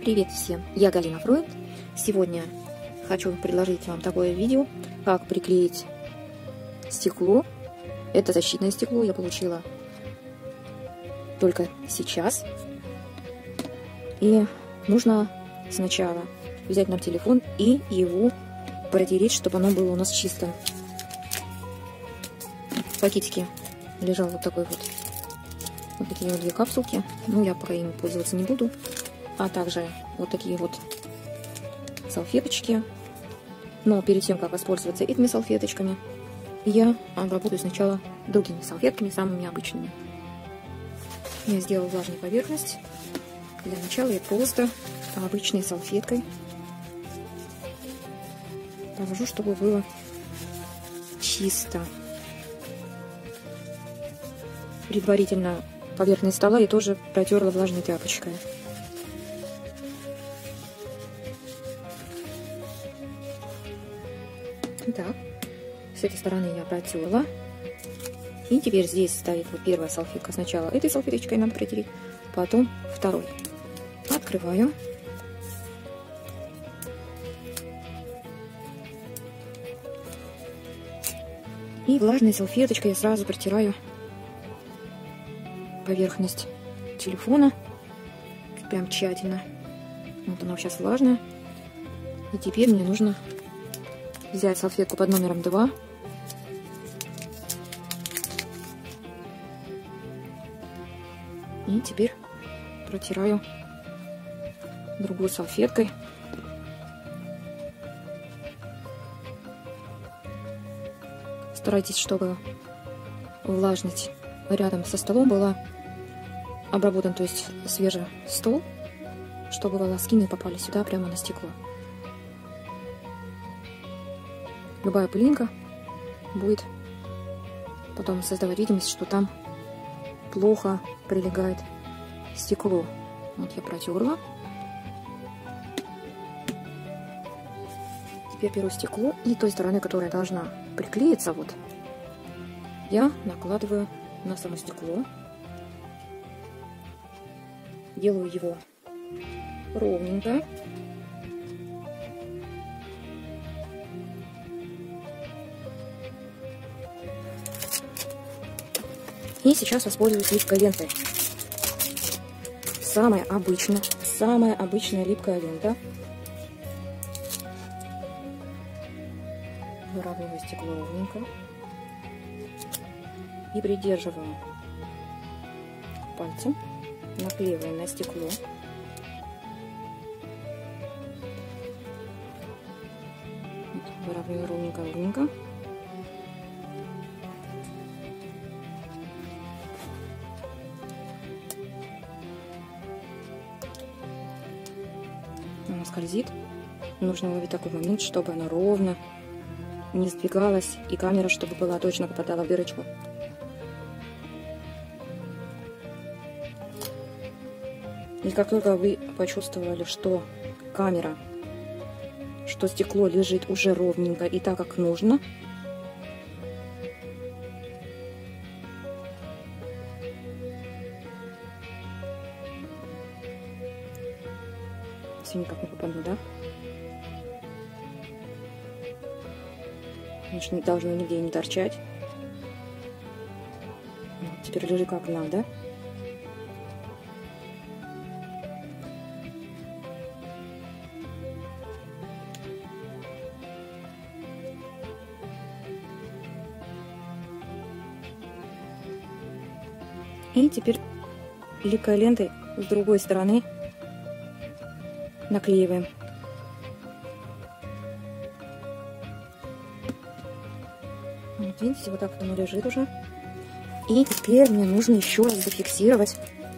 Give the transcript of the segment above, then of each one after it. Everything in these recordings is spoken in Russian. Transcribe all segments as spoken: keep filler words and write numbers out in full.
Привет всем, я Галина Фройд. Сегодня хочу предложить вам такое видео, как приклеить стекло. Это защитное стекло, я получила только сейчас. И нужно сначала взять нам телефон и его протереть, чтобы оно было у нас чистым. В пакетике лежал вот такой вот, вот такие вот две капсулки. Ну, я пока ими пользоваться не буду. А также вот такие вот салфеточки. Но перед тем, как воспользоваться этими салфеточками, я обработаю сначала другими салфетками, самыми обычными. Я сделала влажную поверхность. Для начала я просто обычной салфеткой провожу, чтобы было чисто. Предварительно поверхность стола я тоже протерла влажной тряпочкой. Так, с этой стороны я протерла. И теперь здесь стоит вот первая салфетка. Сначала этой салфеточкой надо протереть, потом второй. Открываю. И влажной салфеточкой я сразу протираю поверхность телефона. Прям тщательно. Вот она сейчас влажная. И теперь мне нужно взять салфетку под номером два. И теперь протираю другой салфеткой. Старайтесь, чтобы влажность рядом со столом была обработан, то есть свежий стол, чтобы волоски не попали сюда прямо на стекло. Любая пылинка будет потом создавать видимость, что там плохо прилегает стекло. Вот я протерла. Теперь беру стекло и той стороны, которая должна приклеиться, вот, я накладываю на само стекло. Делаю его ровненько. И сейчас воспользуюсь липкой лентой. Самая обычная, самая обычная липкая лента. Выравниваю стекло ровненько. И придерживаю пальцем, наклеиваю на стекло. Выравниваю ровненько-ровненько. Она скользит. Нужно ловить такой момент, чтобы она ровно не сдвигалась, и камера, чтобы была точно попадала в дырочку. И как только вы почувствовали, что камера, что стекло лежит уже ровненько и так, как нужно, все никак не попаду, да? Конечно, не должно нигде не торчать. Вот, теперь лежи как надо. И теперь липкой лентой с другой стороны наклеиваем. Вот видите, вот так оно лежит уже. И теперь мне нужно еще раз зафиксировать,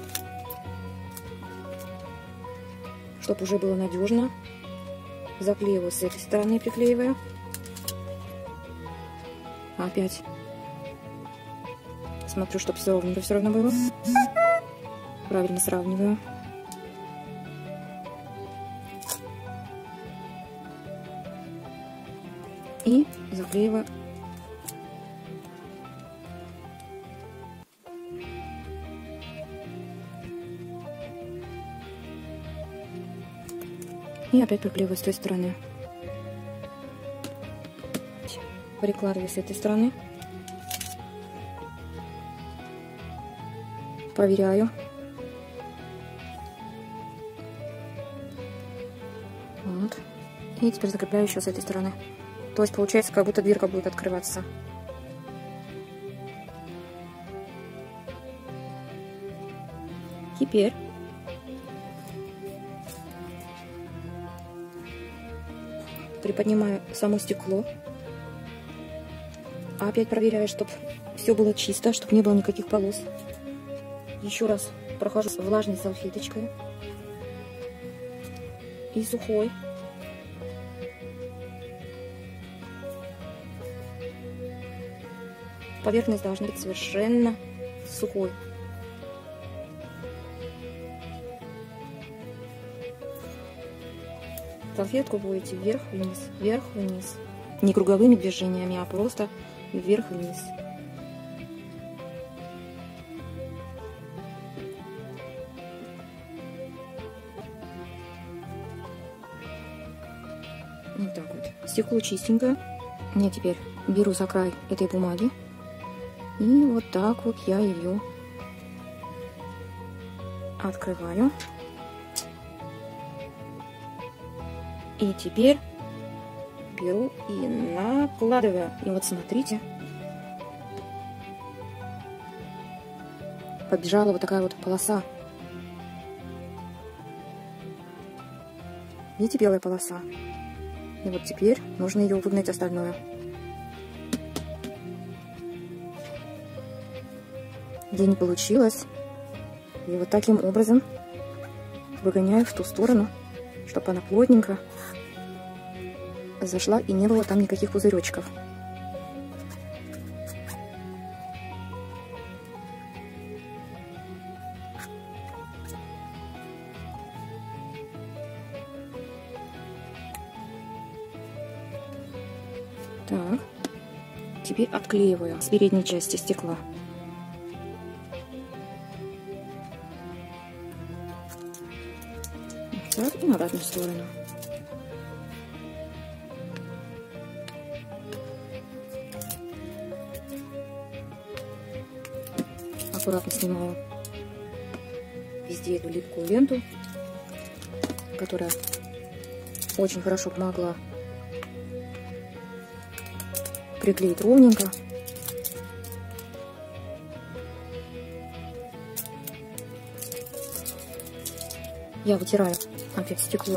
чтобы уже было надежно. Заклеиваю с этой стороны, приклеиваю. Опять смотрю, чтобы все ровненько все равно было. Правильно сравниваю. И заклеиваю. И опять приклеиваю с той стороны. Прикладываю с этой стороны. Проверяю. Вот. И теперь закрепляю еще с этой стороны. То есть получается, как будто дверка будет открываться. Теперь приподнимаю само стекло. Опять проверяю, чтобы все было чисто, чтобы не было никаких полос. Еще раз прохожу влажной салфеточкой и сухой. Поверхность должна быть совершенно сухой. Салфетку будете вверх-вниз, вверх-вниз. Не круговыми движениями, а просто вверх-вниз. Вот так вот. Стекло чистенькое. Я теперь беру за край этой бумаги. И вот так вот я ее открываю. И теперь беру и накладываю. И вот смотрите. Побежала вот такая вот полоса. Видите, белая полоса? И вот теперь нужно ее выгнать остальное. Где не получилось. И вот таким образом выгоняю в ту сторону, чтобы она плотненько зашла и не было там никаких пузыречков. Так, теперь отклеиваю с передней части стекла. Так, и на обратную сторону. Аккуратно снимаю везде эту липкую ленту, которая очень хорошо помогла приклеить ровненько. Я вытираю опять стекло.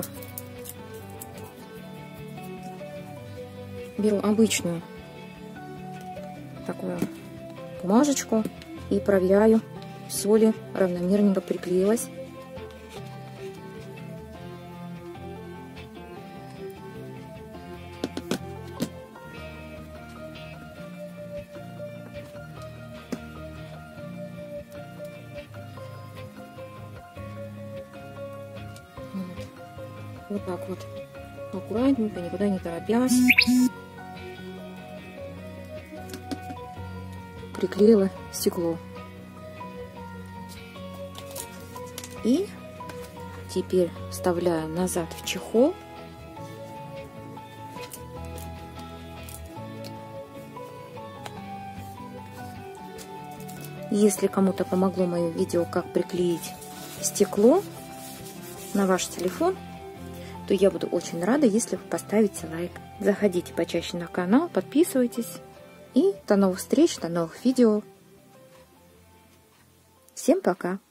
Беру обычную такую бумажечку и проверяю, все ли равномерненько приклеилось. Вот так вот, аккуратненько, никуда не торопясь, приклеила стекло. И теперь вставляю назад в чехол. Если кому-то помогло мое видео, как приклеить стекло на ваш телефон, то я буду очень рада, если вы поставите лайк. Заходите почаще на канал, подписывайтесь. И до новых встреч, до новых видео. Всем пока!